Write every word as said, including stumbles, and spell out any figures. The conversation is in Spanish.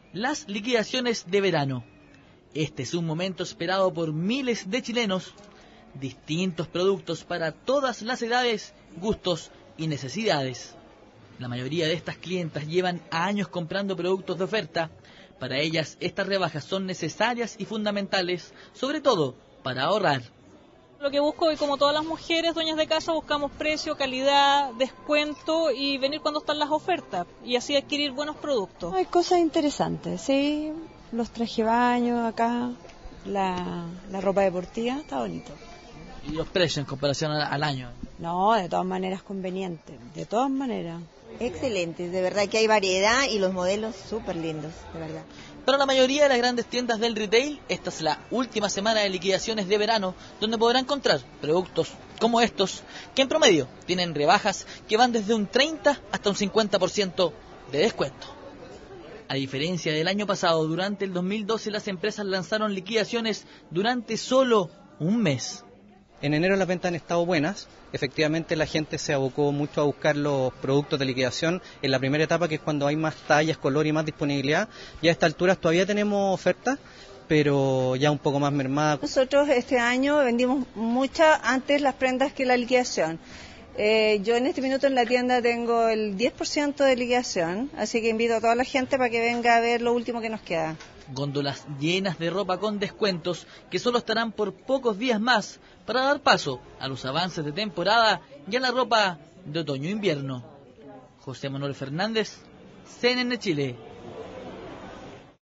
las liquidaciones de verano. Este es un momento esperado por miles de chilenos. Distintos productos para todas las edades, gustos y necesidades. La mayoría de estas clientas llevan años comprando productos de oferta. Para ellas estas rebajas son necesarias y fundamentales, sobre todo para ahorrar. Lo que busco, y como todas las mujeres dueñas de casa, buscamos precio, calidad, descuento y venir cuando están las ofertas y así adquirir buenos productos. Hay cosas interesantes, sí, los traje baño acá, la, la ropa deportiva, está bonito. ¿Y los precios en comparación al año? No, de todas maneras conveniente, de todas maneras. Excelente, de verdad que hay variedad y los modelos súper lindos, de verdad. Para la mayoría de las grandes tiendas del retail, esta es la última semana de liquidaciones de verano, donde podrán encontrar productos como estos, que en promedio tienen rebajas que van desde un treinta hasta un cincuenta por ciento de descuento. A diferencia del año pasado, durante el dos mil doce las empresas lanzaron liquidaciones durante solo un mes. En enero las ventas han estado buenas, efectivamente la gente se abocó mucho a buscar los productos de liquidación en la primera etapa, que es cuando hay más tallas, color y más disponibilidad. Ya a esta altura todavía tenemos ofertas, pero ya un poco más mermadas. Nosotros este año vendimos muchas antes las prendas que la liquidación. Eh, yo en este minuto en la tienda tengo el diez por ciento de liquidación, así que invito a toda la gente para que venga a ver lo último que nos queda. Góndolas llenas de ropa con descuentos que solo estarán por pocos días más para dar paso a los avances de temporada y a la ropa de otoño-invierno. José Manuel Fernández, C N N Chile.